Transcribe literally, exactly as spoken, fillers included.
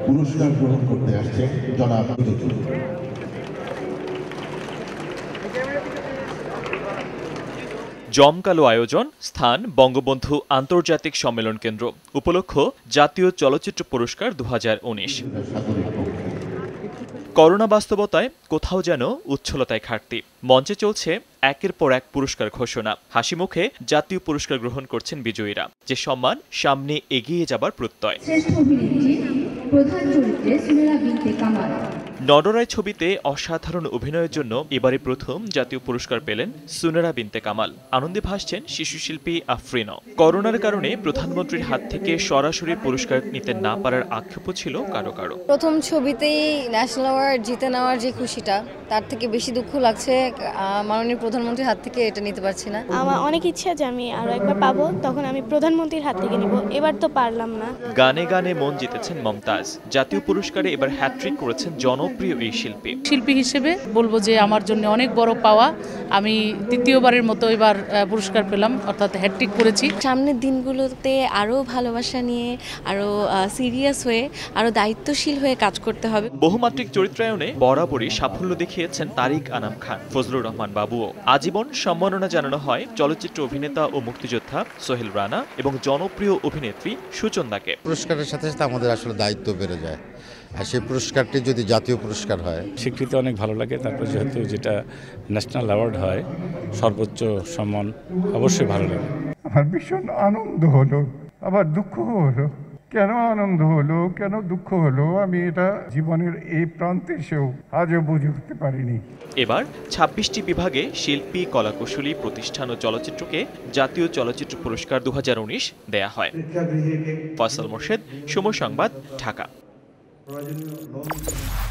পুরস্কার গ্রহণ করতে আসছেন জনাব মিজানুর। জমকালো আয়োজন, স্থান বঙ্গবন্ধু আন্তর্জাতিক সম্মেলন কেন্দ্র, উপলক্ষ জাতীয় চলচ্চিত্র পুরস্কার দু হাজার উনিশ। করোনা বাস্তবতায় কোথাও যেন উচ্ছলতায় ঘাটতি। মঞ্চে চলছে একের পর এক পুরস্কার ঘোষণা। হাসি মুখে জাতীয় পুরস্কার গ্রহণ করছেন বিজয়ীরা, যে সম্মান সামনে এগিয়ে যাবার প্রত্যয়। নডরাই ছবিতে অসাধারণ অভিনয়ের জন্য এবারে প্রথম জাতীয় পুরস্কার পেলেন সুনেরা বিনতে কামাল। আনন্দে ভাসছেন শিশুশিল্পী আফরিনও। করোনার কারণে প্রধানমন্ত্রীর হাত থেকে সরাসরি পুরস্কার নিতে না পারার আক্ষেপও ছিল কারো কারো। প্রথম ছবিতেই ন্যাশনাল অ্যাওয়ার্ড জিতে নেওয়ার যে খুশিটা, তার থেকে বেশি দুঃখ লাগছে মাননীয় প্রধানমন্ত্রীর হাত থেকে এটা নিতে পারছি না। আমার অনেক ইচ্ছা যে আমি আরো একবার পাবো, তখন আমি প্রধানমন্ত্রীর হাত থেকে নিব। এবার তো পারলাম না। গানে গানে মন জিতেছেন মমতাজ। জাতীয় পুরস্কারে এবার হ্যাট্রিক করেছেন জনপ্রিয় এই শিল্পী। শিল্পী হিসেবে বলবো যে আমার জন্য অনেক বড় পাওয়া। আমি তৃতীয়বারের মতো এবার পুরস্কার পেলাম, অর্থাৎ হ্যাট্রিক করেছি। সামনের দিনগুলোতে আরো ভালোবাসা নিয়ে, আরো সিরিয়াস হয়ে, আরো দায়িত্বশীল হয়ে কাজ করতে হবে। বহুমাত্রিক চরিত্রায়নে বরাবরই সাফল্য দেখিয়েছেন তারিক আনাম খান, ফজলুর রহমান বাবুও। আজীবন সম্মাননা জানানো হয় চলচ্চিত্র অভিনেতা ও মুক্তিযোদ্ধা সোহেল রানা এবং জনপ্রিয় অভিনেত্রী সুচন্দাকে। পুরস্কারের সাথে সাথে আমাদের আসলে দায়িত্ব বেড়ে যায়, আর সেই পুরস্কারটি যদি জাতীয় পুরস্কার হয়, স্বীকৃতি অনেক ভালো লাগে। তারপর যেহেতু যেটা ন্যাশনাল অ্যাওয়ার্ড হয়, সর্বোচ্চ সম্মান, অবশ্যই ভালো লাগে। আমার ভীষণ আনন্দ হলো, আবার দুঃখ হলো। কেন আনন্দ হলো, কেন দুঃখ হলো, আমি এটা জীবনের এই প্রান্তে এসেও আজও বুঝে উঠতে পারিনি। এবার ছাব্বিশটি বিভাগে শিল্পী, কলাকুশলী, প্রতিষ্ঠান ও চলচ্চিত্রকে জাতীয় চলচ্চিত্র পুরস্কার দু হাজার উনিশ দেয়া হয়। ফয়সাল মোর্শেদ, সময় সংবাদ, ঢাকা।